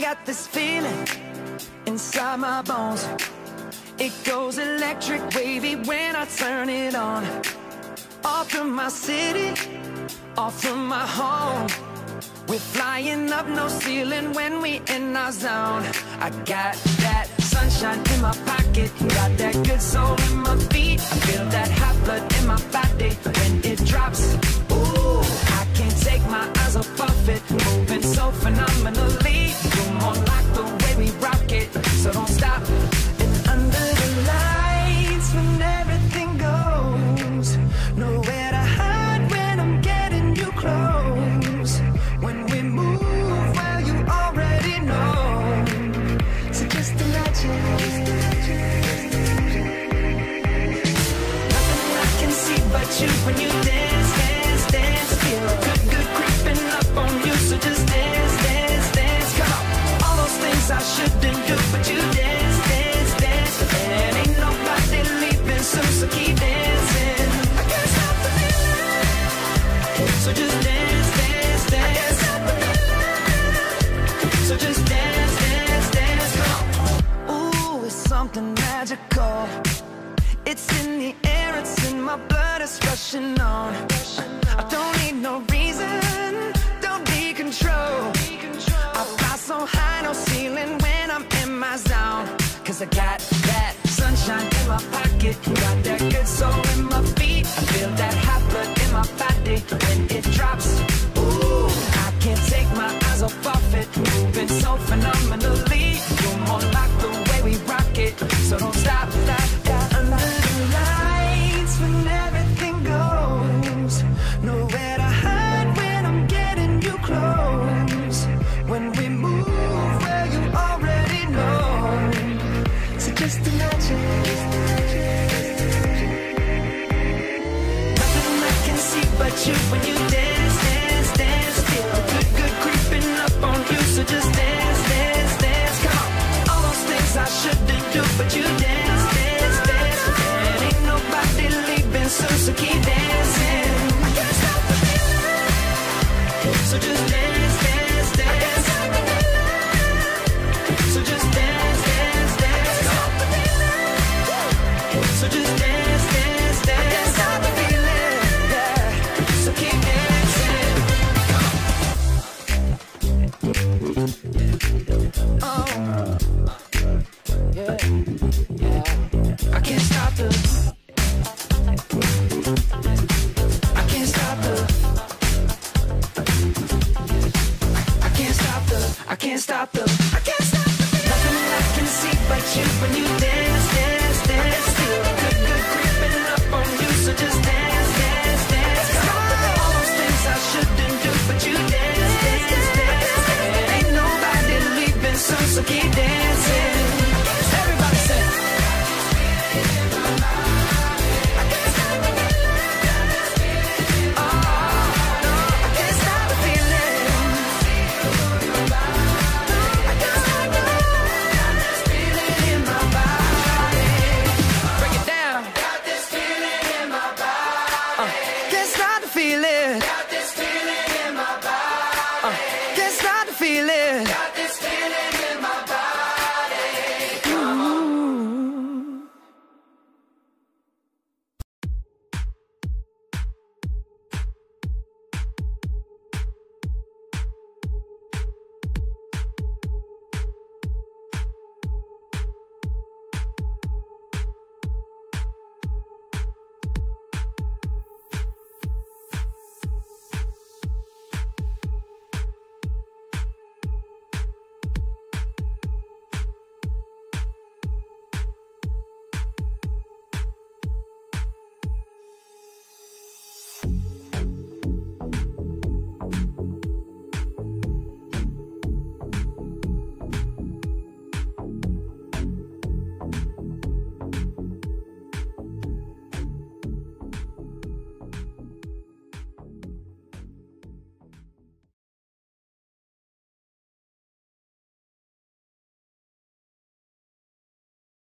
got this feeling inside my bones. It goes electric wavy when I turn it on. Off from my city, off from my home. We're flying up, no ceiling when we in our zone. I got that sunshine in my pocket, got that good soul in my feet. I feel that hot blood in my body when it drops. Ooh, I can't take my eyes off of it, moving so phenomenally. You're more like the way we rock it, so don't stop. And under the lights when everything goes, nowhere to hide when I'm getting you close. When we move, well, you already know. So just imagine. Nothing I can see but you when you dance, dance, dance. Feel good, good creeping up on you. So just dance, dance, dance. Come on. All those things I shouldn't do, but you dance, dance, dance. And ain't nobody leaving soon, so keep dancing. I can't stop the feeling. So just dance, dance, dance. So just dance, dance, dance. Ooh, it's something magical. It's in the air, it's in my blood, it's rushing on. I don't need no reason, don't need control. I fly so high, no ceiling when I'm in my zone. Cause I got that sunshine in my pocket, got that good soul in my feet. I feel that hot blood in my body when it drops. Ooh, I can't take my eyes off of it, moving so phenomenally. You're more like the way we rock it, so don't stop, stop, stop. Under the lights when everything goes, nowhere to hide when I'm getting you close. When we move, well, you already know. So just imagine. Nothing I can see but you when you dance, dance, dance. Feel good, good creeping up on you. So just dance, dance, dance. Come on. All those things I shouldn't do, but you dance, dance, dance. And ain't nobody leaving soon, so keep dancing. I can't stop the feeling. So just dance, dance, dance. So just dance, dance, dance. So just dance, dance, dance. I can't stop the feeling, yeah. So keep dancing. Oh, yeah, yeah. I can't stop the. I can't stop the. I can't stop the. I can't stop the. I can't stop the. Nothing I can see but you when you dance, dance, dance. Feel good, good creeping up on you. So just dance, dance, dance. All those things I shouldn't do, but you dance, dance, dance. And ain't nobody leaving soon, so keep dancing. Everybody say. I can't stop the feeling. Oh, no, I can't stop the feeling. I can't stop the feeling in my body. Break it down. Got this feeling in my body. Can't stop the feeling. Got this feeling in my body. Can't stop the feeling. Got this feeling.